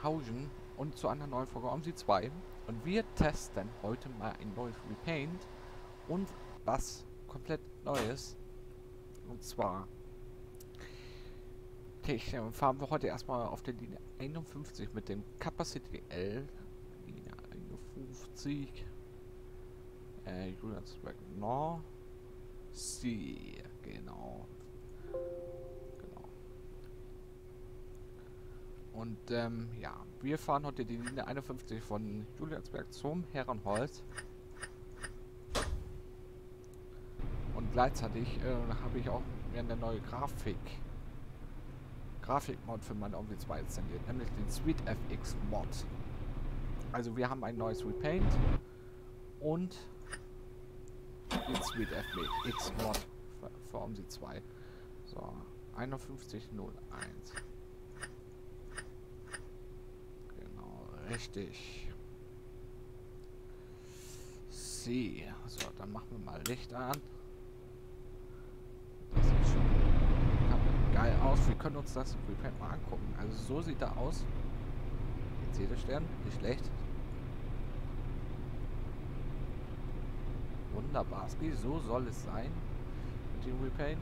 Hausen und zu einer neuen Folge OMSI 2. Und wir testen heute mal ein neues Repaint und was komplett Neues. Und zwar fahren wir heute erstmal auf der Linie 51 mit dem Capacity L. Linie 51. Juliansberg Nord. Sie, genau. Und ja, wir fahren heute die Linie 51 von Juliansberg zum Herrenholz. Und gleichzeitig habe ich auch mir eine neue Grafikmod für meine OMSI 2 installiert, nämlich den SweetFX Mod. Also wir haben ein neues Repaint und den SweetFX Mod für OMSI 2. So, 5101. Richtig. See. So, dann machen wir mal Licht an. Das sieht schon geil aus. Wir können uns das Repaint mal angucken. Also so sieht er aus. Jetzt seht ihr Stern. Nicht schlecht. Wunderbar. So soll es sein. Mit dem Repaint.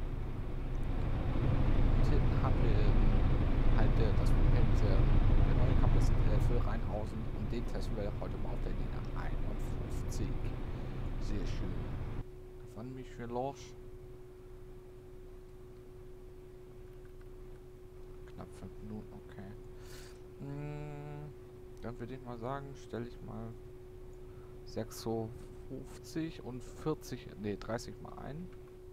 Und hinten haben wir halt das Repaint. Neue Campus für Rheinhausen und den testen wir heute mal auf der Linie 51. Sehr schön. Von Michel Losch. Knapp 5 Minuten, okay. Dann würde ich mal sagen, stelle ich mal 6:50 und 40, nee 30 mal ein.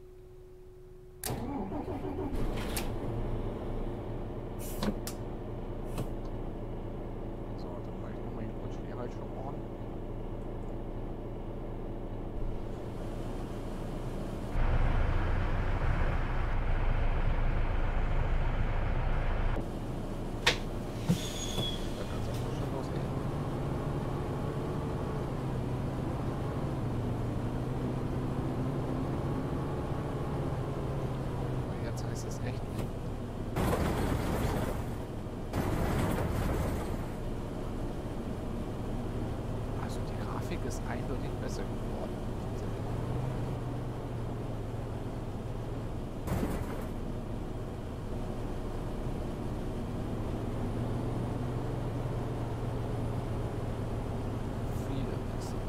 Ist echt nicht. Also die Grafik ist eindeutig besser geworden. Viel besser.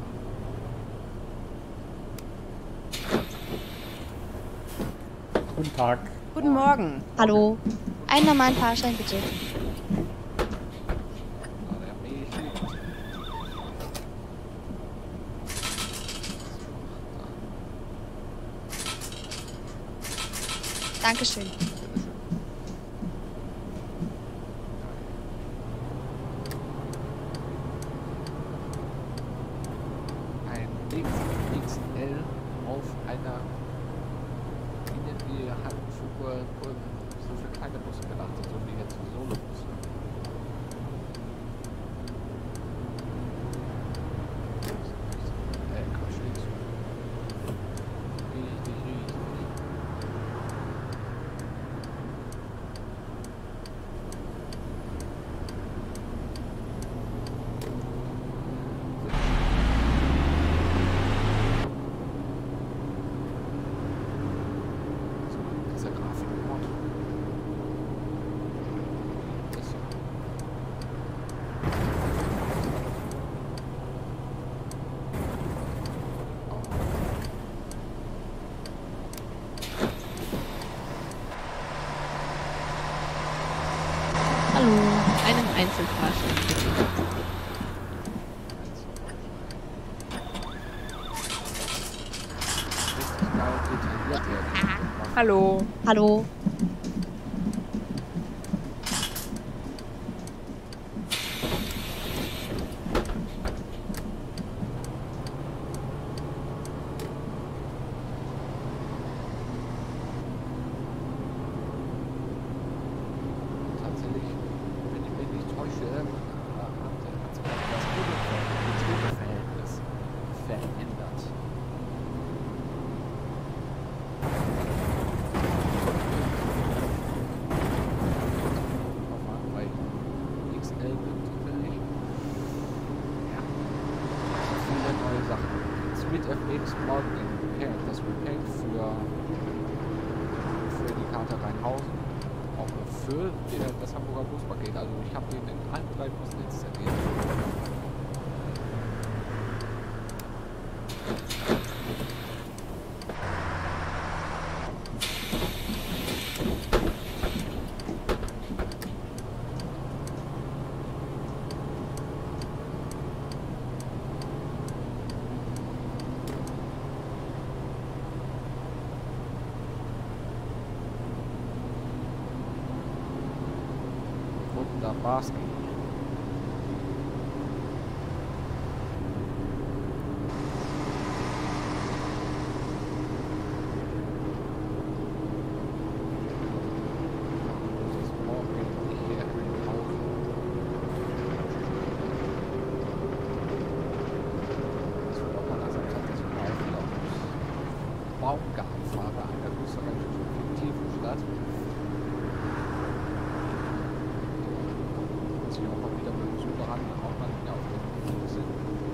Guten Tag. Guten Morgen. Hallo. Einen normalen Fahrschein bitte. Dankeschön. Ein XL auf einer Linie, die hat früher so für kleine Busse gedacht, so wie jetzt Solo-Busse. Quatsch, links. Richtig. Dieser Grafikmod. Hallo. Einen Einzelfahrschein bitte. Richtig geil detailliert werden. Hallo. Hallo. Tatsächlich, wenn ich mich nicht täusche, hat sich das Betriebsverhältnis verändert. Sachen. SweetFX Mod in Repaint. Das Repaint für die Karte Rheinhausen. Auch für das Hamburger Großpaket. Also ich habe den in allen 3 Bussen installiert. Wunderbar. Baumgartenfahrer einer österreichischen fiktiven Stadt. Sich auch mal wieder mit Besucher an, auch mal wieder auf den Flug sind.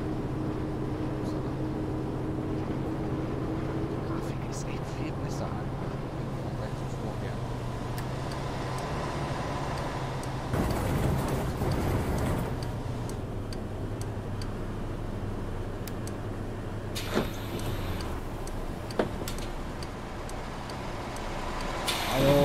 Die Grafik ist echt viel besser im Vergleich zu vorher. Hallo.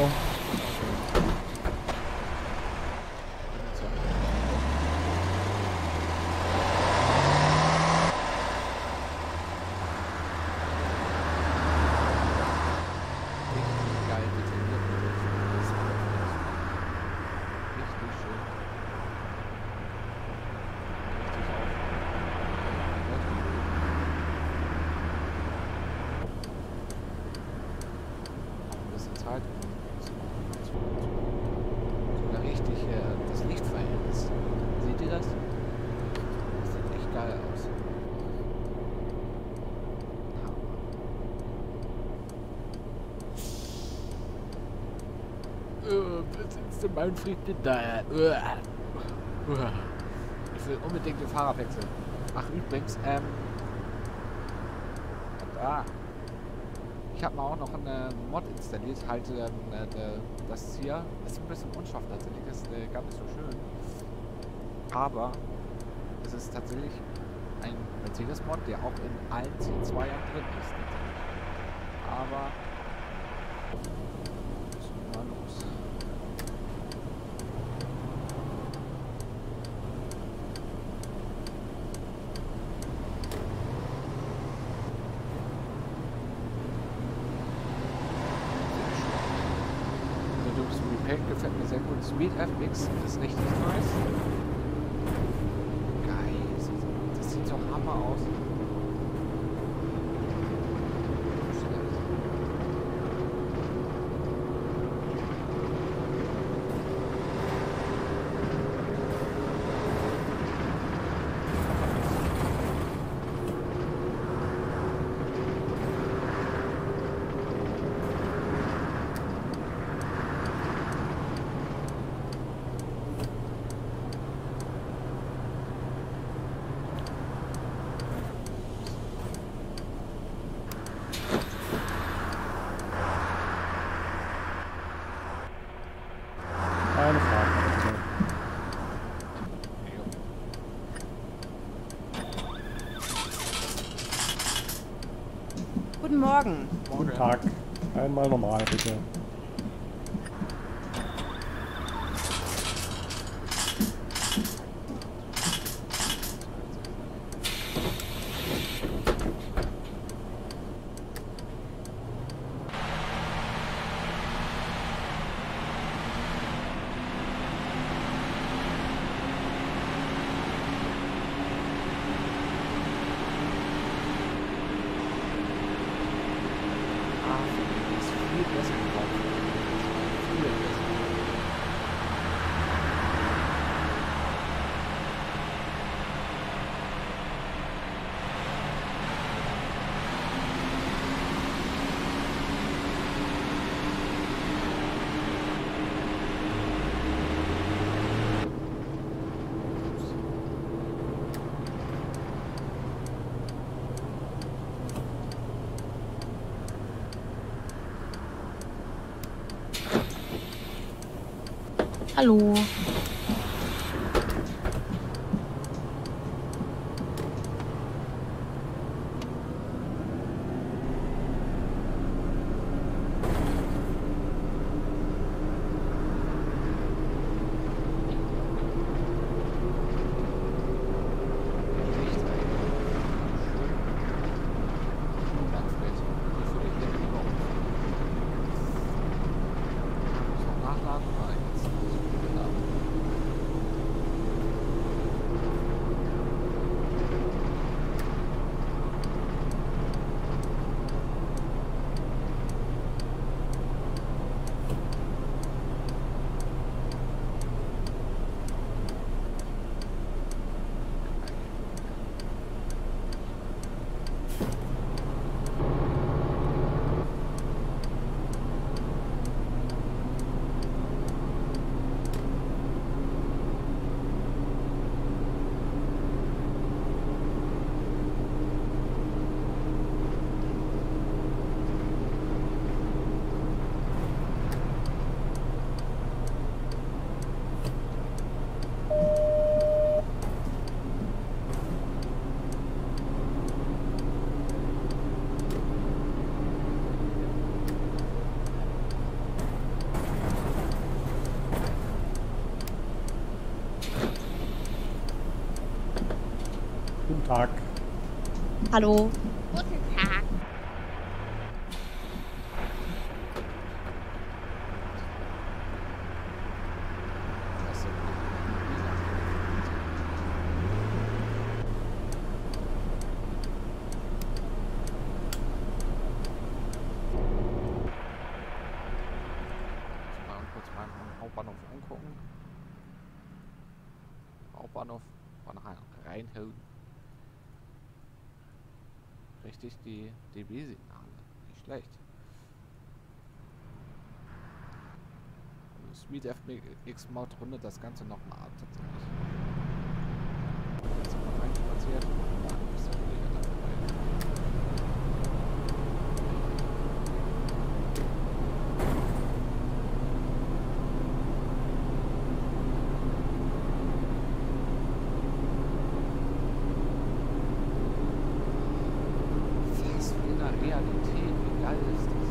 Zeit sogar richtig das Lichtverhältnis. Seht ihr das? Das sieht echt geil aus. Was ist denn mein Frieden da? Ich will unbedingt den Fahrer wechseln. Ach übrigens, ich habe mal auch noch eine Mod installiert, halt das hier ist ein bisschen unscharf tatsächlich, ist gar nicht so schön, aber es ist tatsächlich ein Mercedes-Mod, der auch in allen C2ern drin ist, aber was ist denn da los? Gefällt mir sehr gut. SweetFX ist richtig nice. Geil. Das sieht so hammer aus. Eine Frage. Guten Morgen. Guten Tag. Einmal normal, bitte. Ist viel besser geworden. Hallo. Guten Tag. Hallo. Guten Tag. Mal kurz meinen Hauptbahnhof angucken. Hauptbahnhof von Rheinhilden. Richtig, die DB-Signale. Nicht schlecht. Also Speed FX Mod rundet das Ganze nochmal ab tatsächlich. Jetzt sind wir reinspaziert. Da ist der Kollege da dabei. Fast wie in der Realität. Wie geil ist das?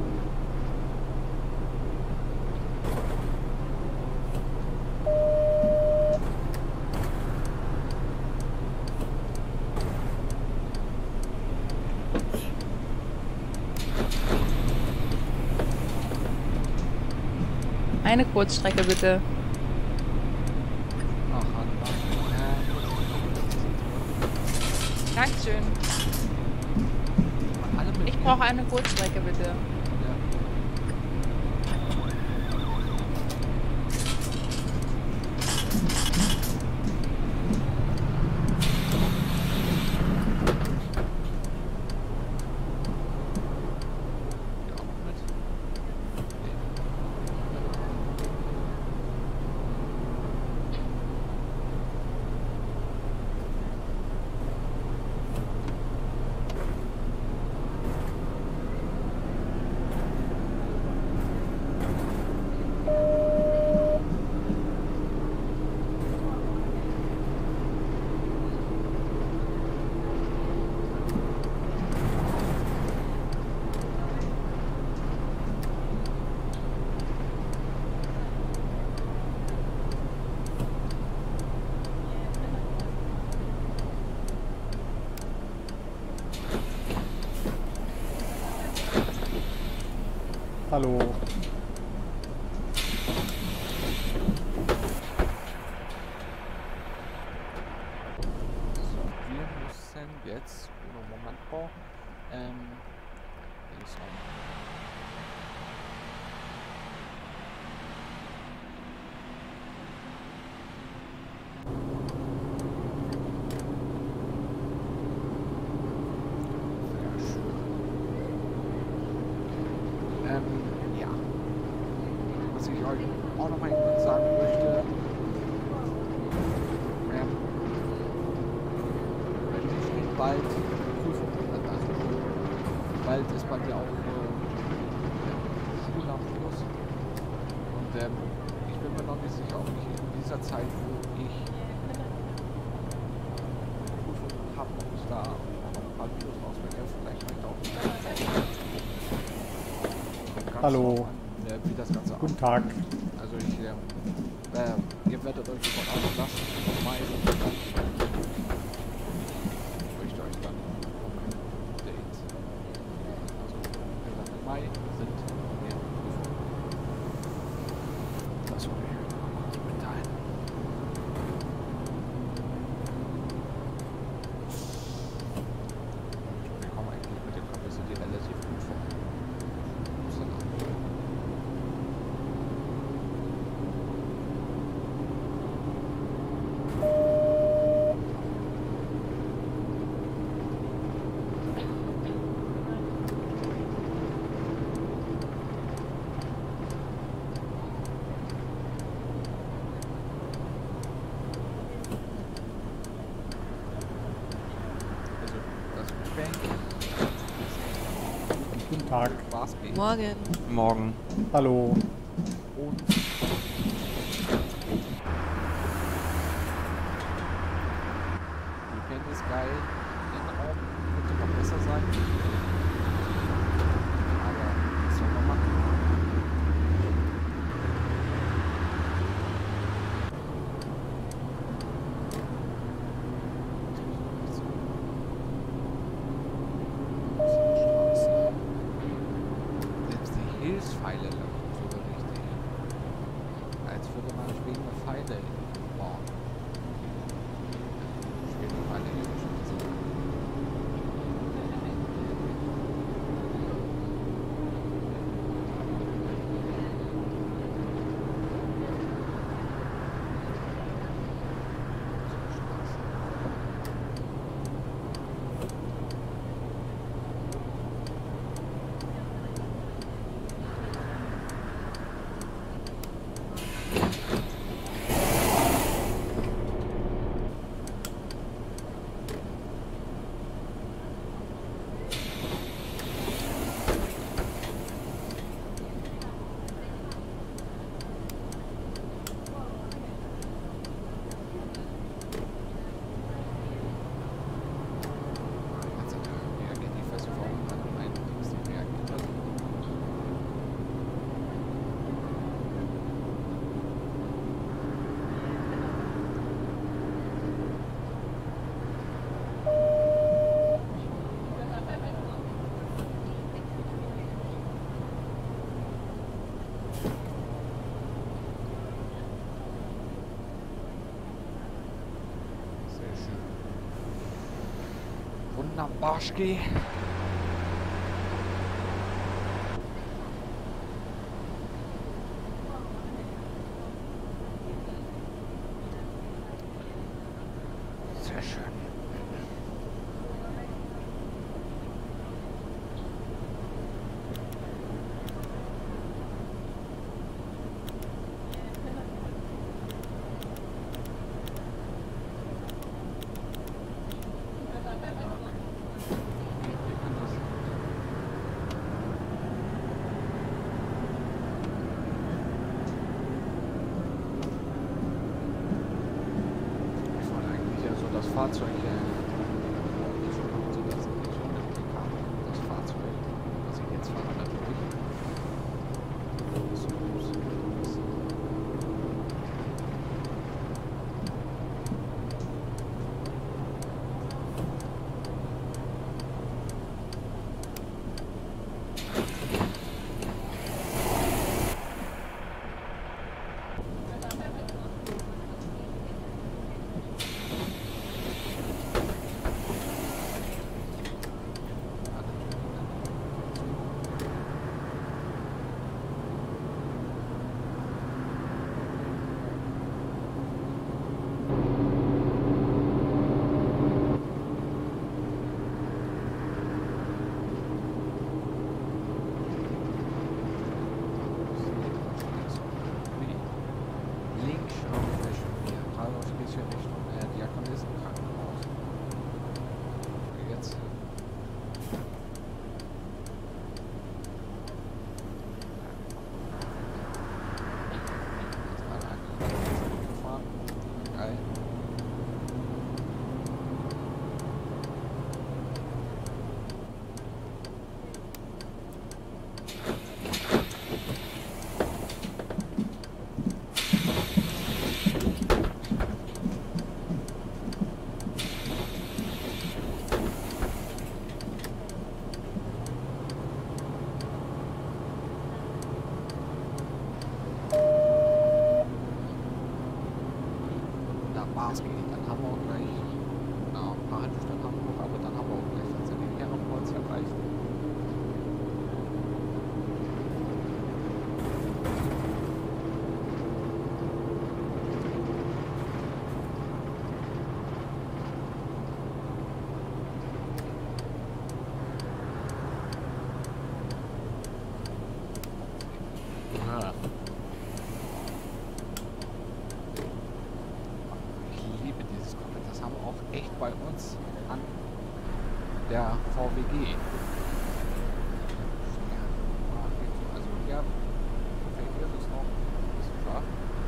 Eine Kurzstrecke bitte. Ach, Dankeschön. alle mit Ich brauche eine Kurzstrecke bitte. Ja. Ja, auch noch mit. Hallo. So, wir müssen jetzt, Moment, links rum. Sehr schön. Ja. Was ich euch auch noch mal kurz sagen möchte, wenn steht bald Prüfung an, also bald ist bei mir auch Schulabschluss und ich bin mir noch nicht sicher, Zeit, wo ich Prüfungen habe und da auch noch ein paar Videos rausbringe. Vielleicht mache ich da auch ganz Hallo. drauf an, wie das Ganze Guten abläuft. Tag. Also ihr werdet euch davon auslassen, von Mai und dann möchte euch dann Updates. Also wie gesagt, im Mai sind wir Prüfungen. Das wollte ich euch mal kurz mitteilen. Wir kommen eigentlich mit dem Capacity relativ gut vor. Guten Tag. Morgen. Morgen. Hallo. Und Repaint ist geil. Innenraum könnte noch besser sein. Aber was soll man machen? Selbst die Hilfspfeile laufen sogar richtig. Als würde man schwebende Pfeile bauen. Schwebende Pfeile in bestimmte Sachen. Jetzt reagiert die Fässer, warum dann ein Dings nicht reagiert hat. Sehr schön. Wunderbarski. Sehr schön. Ich wollte eigentlich ja so das Fahrzeug schon machen, so dass ich schon mit Blick habe. Das Fahrzeug, was ich jetzt fahre, natürlich. So groß. bei uns an der VWG. Also ja, okay, hier ist noch ein bisschen scharf.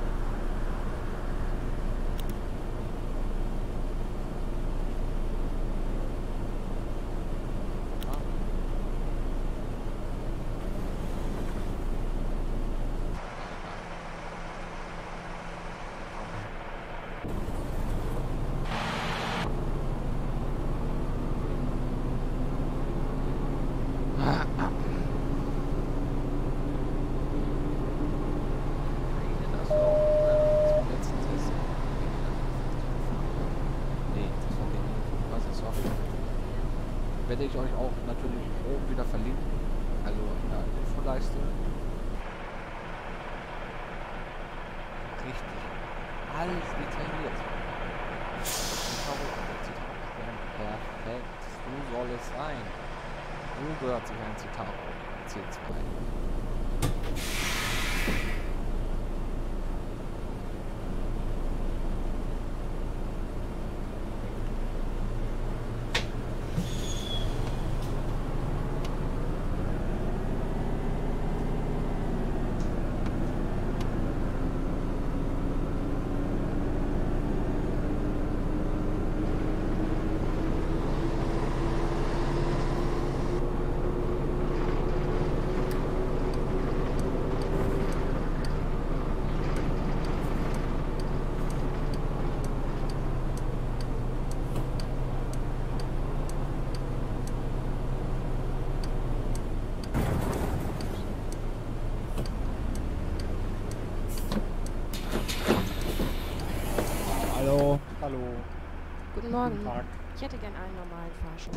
Werde ich euch auch natürlich oben wieder verlinken, also in der Infoleiste. Richtig, alles detailliert. Perfekt, so soll es sein. So gehört sich ein Zitat C2. Hallo. Hallo. Guten Morgen. Guten Tag. Ich hätte gern einen normalen Fahrschein.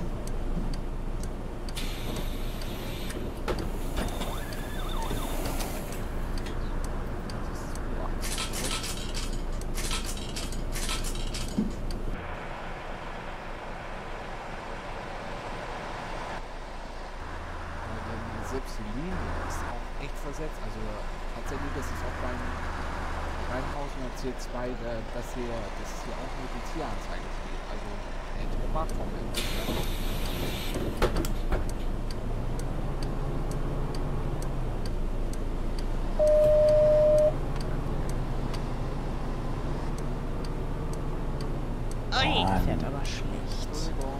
Selbst die Linie ist auch echt versetzt. Also tatsächlich, das ist auch beim Haus in der C2, dass hier auch nur die Tieranzeige steht. Also hätte gemacht vom Entwickler. Ui, fährt aber schlecht. Entschuldigung.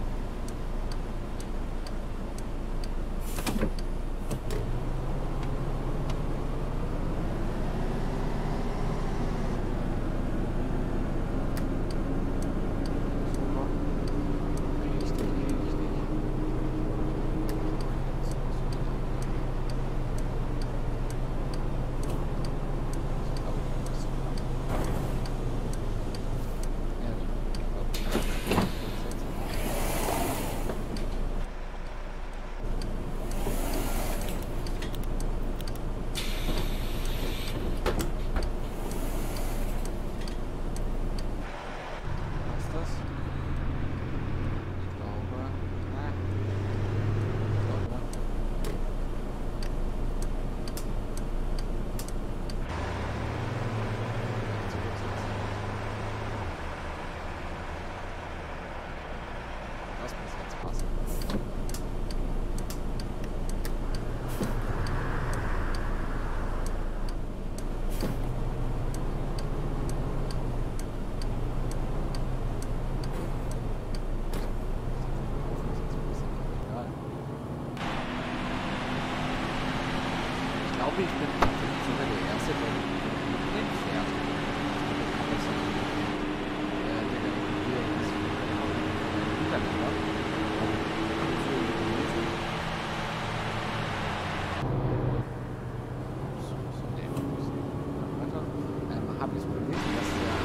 glaube, ich bin sogar der Erste, der hinfährt. Habe ich es überlegt, dass der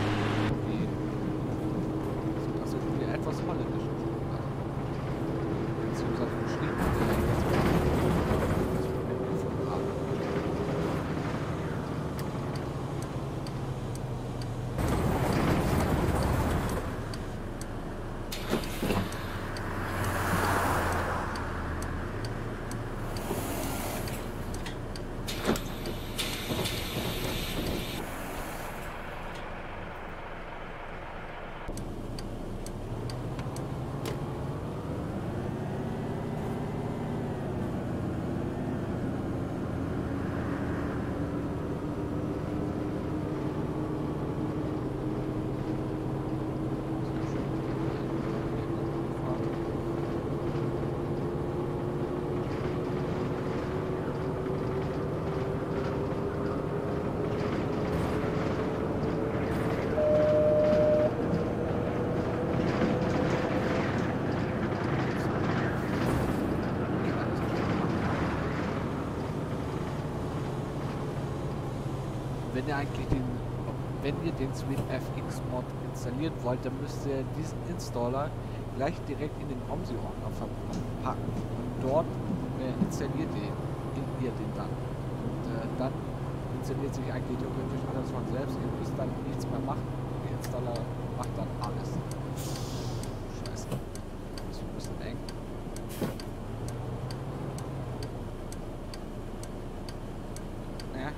irgendwie etwas holländisch ist. Beziehungsweise geschrieben hat. wenn ihr eigentlich den SweetFX Mod installieren wollt, dann müsst ihr diesen Installer gleich direkt in den OMSI-Ordner packen. Und dort installiert ihr den dann. Und dann installiert sich eigentlich theoretisch alles von selbst. Ihr müsst dann nichts mehr machen. Der Installer macht dann alles. Scheiße. Das ist ein bisschen eng. Ja,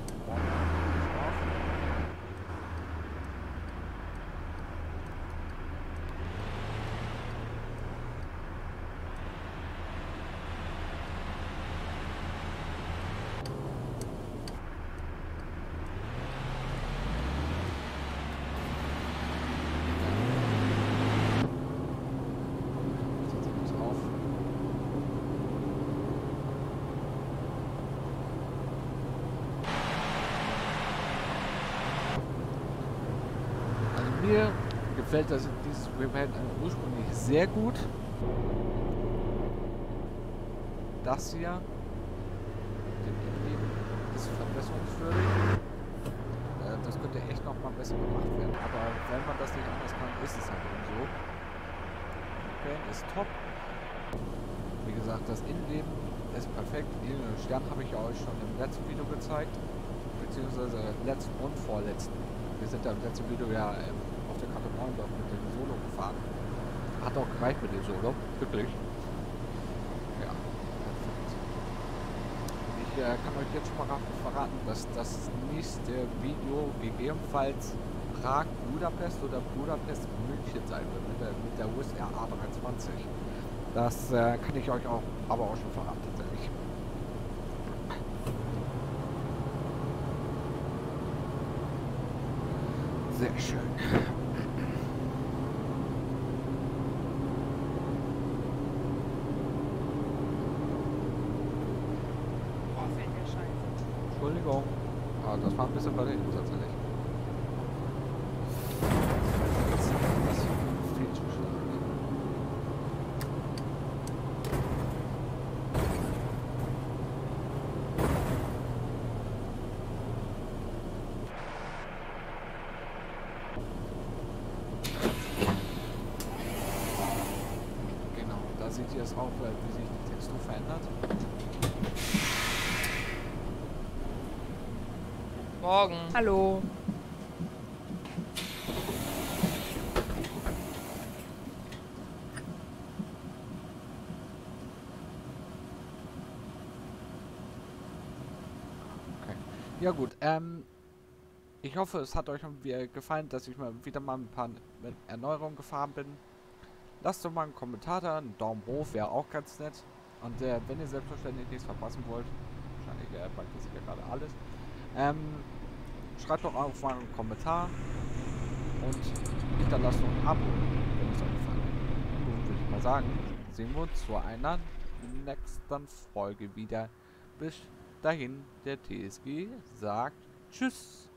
mir gefällt dieses Repaint ursprünglich sehr gut. Das hier, den Innenleben, ist verbesserungswürdig. Das könnte echt noch mal besser gemacht werden. Aber wenn man das nicht anders kann, ist es halt eben so. Repaint ist top. Wie gesagt, das Innenleben ist perfekt. Den Stern habe ich ja euch schon im letzten Video gezeigt. Beziehungsweise letzten und vorletzten. Wir sind ja im letzten Video ja auf der Karte Braundorf mit dem Solo gefahren. Hat auch gereicht mit dem Solo, wirklich. Ja, perfekt. Ich kann euch jetzt schon mal verraten, dass das nächste Video gegebenenfalls Prag-Budapest oder Budapest-München sein wird mit der USR A23. Das kann ich euch auch schon verraten, tatsächlich. Sehr schön. Boah, fällt der Scheiße. Entschuldigung. Ah, das war ein bisschen bei der Info tatsächlich. Das fehlzuschlagen. Seht ihr es auch, wie sich die Textur verändert? Morgen. Hallo. Okay. Ja gut, ich hoffe, es hat euch gefallen, dass ich wieder mal ein paar Erneuerungen gefahren bin. Lasst doch mal einen Kommentar da, einen Daumen hoch, wäre auch ganz nett. Und wenn ihr selbstverständlich nichts verpassen wollt, wahrscheinlich packt das ja gerade alles, schreibt doch auch mal einen Kommentar und hinterlasst noch ein Abo, wenn es euch gefallen hat. Nun würde ich mal sagen, sehen wir uns zu einer nächsten Folge wieder. Bis dahin, der TSG sagt Tschüss.